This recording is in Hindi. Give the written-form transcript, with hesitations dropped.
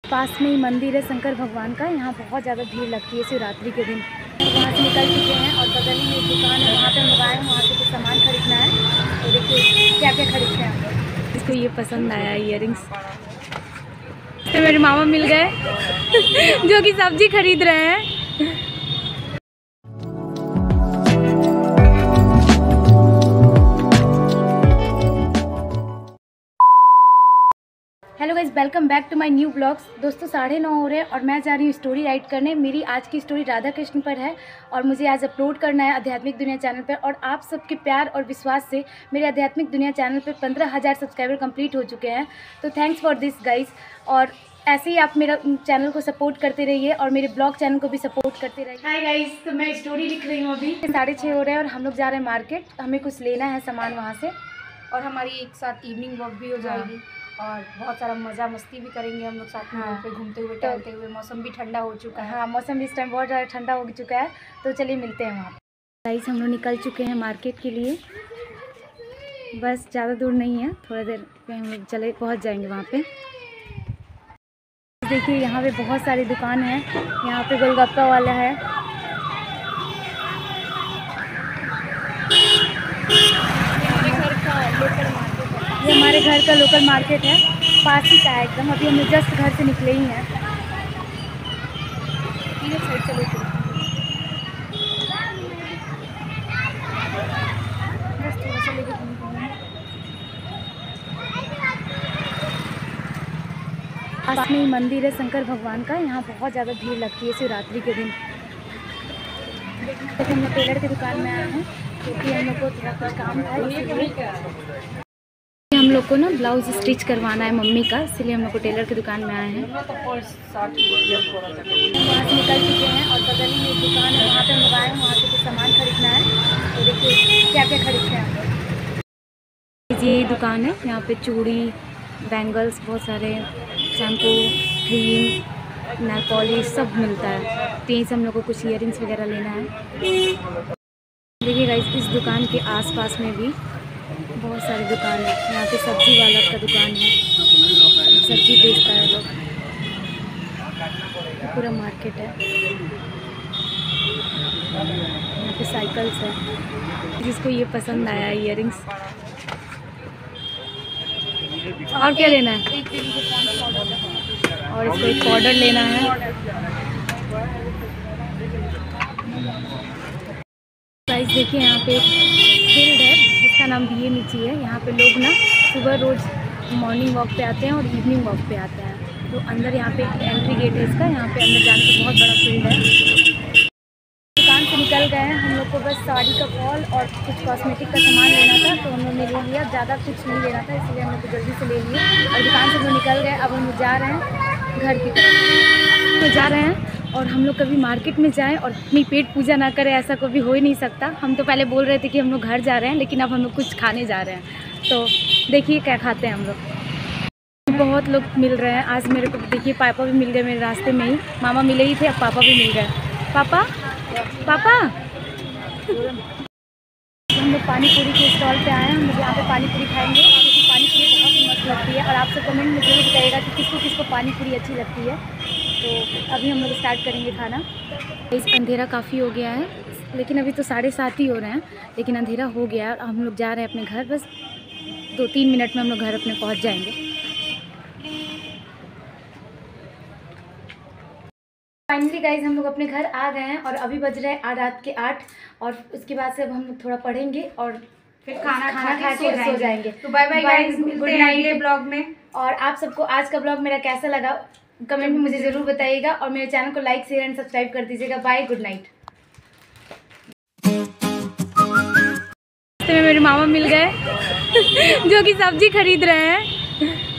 पास में ही मंदिर है शंकर भगवान का। यहाँ बहुत ज़्यादा भीड़ लगती है शिवरात्रि के दिन। वहाँ से निकल चुके हैं और बगल में एक दुकान है, वहाँ पे हम आए हैं, वहाँ से कुछ सामान खरीदना है। तो देखिए क्या क्या खरीदते हैं हम लोग। इसको ये पसंद आया इयररिंग्स, तो मेरे मामा मिल गए जो कि सब्जी खरीद रहे हैं। Hello guys, welcome back to my new blogs. दोस्तों 9:30 हो रहे हैं और मैं जा रही हूँ स्टोरी राइट करने। मेरी आज की स्टोरी राधा कृष्ण पर है और मुझे आज अपलोड करना है आध्यात्मिक दुनिया चैनल पर। और आप सबके प्यार और विश्वास से मेरे आध्यात्मिक दुनिया चैनल पर 15,000 सब्सक्राइबर कंप्लीट हो चुके हैं। तो थैंक्स फॉर दिस गाइस। और ऐसे ही आप मेरा चैनल को सपोर्ट करते रहिए और मेरे ब्लॉग चैनल को भी सपोर्ट करते रहिए। हाय गाइस, तो मैं स्टोरी लिख रही हूँ। अभी 6:30 हो रहे हैं और हम लोग जा रहे हैं मार्केट। हमें कुछ लेना है सामान वहाँ से और हमारी एक साथ इवनिंग वॉक भी हो जाएगी और बहुत सारा मज़ा मस्ती भी करेंगे हम लोग साथ में। पे घूमते हुए टहलते हुए। मौसम भी ठंडा हो चुका है। हाँ, मौसम इस टाइम बहुत ज़्यादा ठंडा हो चुका है। तो चलिए मिलते हैं वहाँ। गाइस, हम लोग निकल चुके हैं मार्केट के लिए। बस ज़्यादा दूर नहीं है, थोड़ा देर पे हम लोग चले पहुँच जाएंगे वहाँ पे। देखिए यहाँ पे बहुत सारी दुकान है। यहाँ पे गोलगप्पा वाला है। ये हमारे घर का लोकल मार्केट है, पास ही का है एकदम। अभी हम लोग जस्ट घर से निकले ही हैं। चलो बस थोड़ा सा लेके पास में ही मंदिर है शंकर भगवान का। यहाँ बहुत ज़्यादा भीड़ लगती है शिवरात्रि के दिन। देखिए हम लोग टेलर की दुकान में आए हैं क्योंकि हम लोग को थोड़ा कुछ काम था, इसीलिए हम लोग को ना ब्लाउज स्टिच करवाना है मम्मी का, इसलिए हम लोग को टेलर की दुकान में आए हैं। वहाँ से निकल चुके हैं और बगल में एक दुकान है, वहाँ पे हम लोग आए हैं, वहाँ से कुछ सामान खरीदना है। तो देखिए क्या क्या खरीदते हैं हम लोग। ये दुकान है, यहाँ पे चूड़ी, बैंगल्स, बहुत सारे शैम्पू, क्रीम, नेल पॉलिश सब मिलता है। तो यहीं से हम लोग को कुछ इयररिंग्स वगैरह लेना है। देखिए गाइस, इस दुकान के आसपास में भी बहुत सारी दुकान है। यहाँ पे सब्जी वाला का दुकान है, सब्जी बेचता है लोग। पूरा मार्केट है। यहाँ पे साइकिल्स है। जिसको ये पसंद आया इयररिंग्स। और क्या लेना है? और इसको एक पाउडर लेना है। गाइस देखिए यहाँ पे एक फील्ड है जिसका नाम बीए नीची है। यहाँ पे लोग ना सुबह रोज़ मॉर्निंग वॉक पे आते हैं और इवनिंग वॉक पे आते हैं। तो अंदर यहाँ पे एक एंट्री गेट है इसका, यहाँ पे अंदर जाने का बहुत बड़ा फील्ड है। दुकान से निकल गए हैं। हम लोग को बस साड़ी का फॉल और कुछ कॉस्मेटिक का सामान लेना था, तो हम लोग ने ले लिया। ज़्यादा कुछ नहीं लेना था, इसलिए हम लोग को जल्दी से ले लिए और दुकान से हम लोग निकल गए। अब हम लोग जा रहे हैं घर की तरफ। तो जा रहे हैं और हम लोग कभी मार्केट में जाएं और अपनी पेट पूजा ना करें, ऐसा कभी हो ही नहीं सकता। हम तो पहले बोल रहे थे कि हम लोग घर जा रहे हैं, लेकिन अब हम लोग कुछ खाने जा रहे हैं। तो देखिए क्या खाते हैं हम लोग। बहुत लोग मिल रहे हैं आज मेरे को। देखिए पापा भी मिल गए मेरे रास्ते में ही। मामा मिले ही थे, अब पापा भी मिल गए। पापा पापा हम लोग पानी पूरी के स्टॉल पे आए हैं। हम लोग यहाँ पे पानी पूरी खाएंगे क्योंकि पानी पूरी बहुत ही मस्त लगती है। और आप सब कमेंट में जरूर बताइएगा कि किसको किसको पानी पूरी अच्छी लगती है। तो अभी हम लोग स्टार्ट करेंगे खाना। इस अंधेरा काफ़ी हो गया है, लेकिन अभी तो 7:30 ही हो रहे हैं, लेकिन अंधेरा हो गया है और हम लोग जा रहे हैं अपने घर। बस 2-3 मिनट में हम लोग घर अपने पहुँच जाएंगे। फाइनली गाइज हम लोग अपने घर आ गए हैं और अभी बज रहे हैं रात के 8। और उसके बाद से अब हम लोग थोड़ा पढ़ेंगे और फिर खाना खा के सो जाएंगे। तो बाय बाय गाइज, मिलते हैं अगले ब्लॉग में। और आप सबको आज का ब्लॉग मेरा कैसा लगा कमेंट में मुझे ज़रूर बताइएगा और मेरे चैनल को लाइक, शेयर एंड सब्सक्राइब कर दीजिएगा। Bye, good night. मेरे मामा मिल गए जो कि सब्जी खरीद रहे हैं।